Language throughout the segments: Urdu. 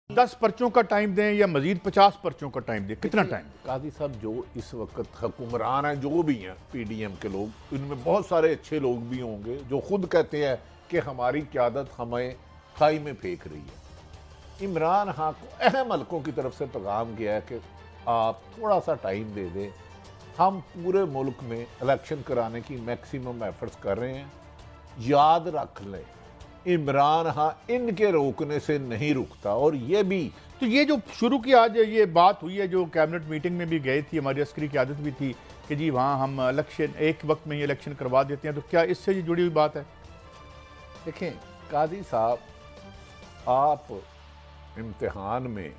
10 پرچوں کا ٹائم دیں یا مزید 50 پرچوں کا ٹائم دیں، کتنا ٹائم؟ قاضی صاحب جو اس وقت حکمران ہیں جو بھی ہیں پی ڈی ایم کے لوگ، ان میں بہت سارے اچھے لوگ بھی ہوں گے جو خود کہتے ہیں کہ ہماری قیادت ہمیں کھائی میں پھینک رہی ہے۔ عمران خان کو اہم حلقوں کی طرف سے پیغام گیا ہے کہ آپ تھوڑا سا ٹائم دے دیں، ہم پورے ملک میں الیکشن کرانے کی میکسیمم ایفرٹس کر رہے ہیں۔ یاد رکھ لیں عمران خان ان کے روکنے سے نہیں رکتا، اور یہ بھی تو یہ جو شروع کی آج یہ بات ہوئی ہے، جو کیبنٹ میٹنگ میں بھی گئے تھی، ہماری عسکری قیادت بھی تھی کہ جی وہاں ہم الیکشن ایک وقت میں ہی الیکشن کروا دیتے ہیں، تو کیا اس سے جڑی ہوئی بات ہے؟ دیکھیں قاضی صاحب، آپ امتحان میں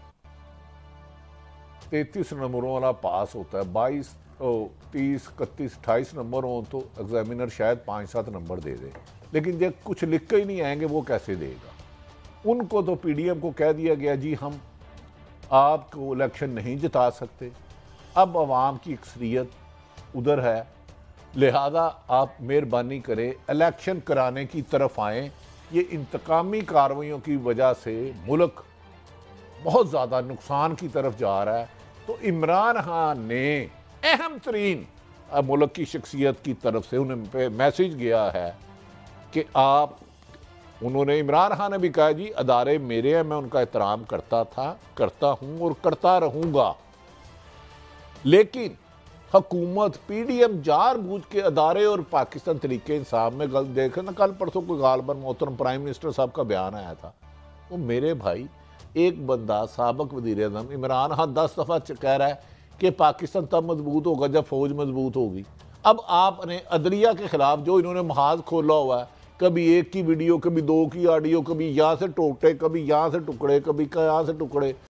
33 نمبروں والا پاس ہوتا ہے، 22 30 31 28 نمبر ہوں تو ایگزامینر شاید 5-7 نمبر دے دے، لیکن جب کچھ لکھ کے ہی نہیں آئیں گے وہ کیسے دے گا؟ ان کو تو پی ڈی ایم کو کہہ دیا گیا جی ہم آپ کو الیکشن نہیں جتا سکتے، اب عوام کی اکثریت ادھر ہے، لہذا آپ مہربانی کریں الیکشن کرانے کی طرف آئیں۔ یہ انتقامی کارروائیوں کی وجہ سے ملک بہت زیادہ نقصان کی طرف جا رہا ہے، تو عمران خان نے اہم ترین ملک کی شخصیت کی طرف سے انہیں پہ میسیج گیا ہے کہ انہوں نے عمران خان نے بھی کہا جی ادارے میرے ہیں، میں ان کا احترام کرتا تھا، کرتا ہوں اور کرتا رہوں گا، لیکن حکومت پی ڈی ایم جار بوجھ کے ادارے اور پاکستان تحریک انصاف میں غلط دیکھ نا، کل پرسوں کوئی غالباً محترم پرائم منسٹر صاحب کا بیان آیا تھا، وہ میرے بھائی ایک بندہ سابق وزیر اعظم عمران خان 10 دفعہ کہہ رہا ہے کہ پاکستان تب مضبوط ہوگا جب فوج مضبوط ہوگی۔ اب آپ نے عدلیہ کے خلاف جو انہوں نے محاذ کھولا ہوا ہے، کبھی ایک کی ویڈیو، کبھی 2 کی آڈیو، کبھی یہاں سے ٹوٹے، کبھی یہاں سے ٹکڑے، کبھی یہاں سے ٹکڑے،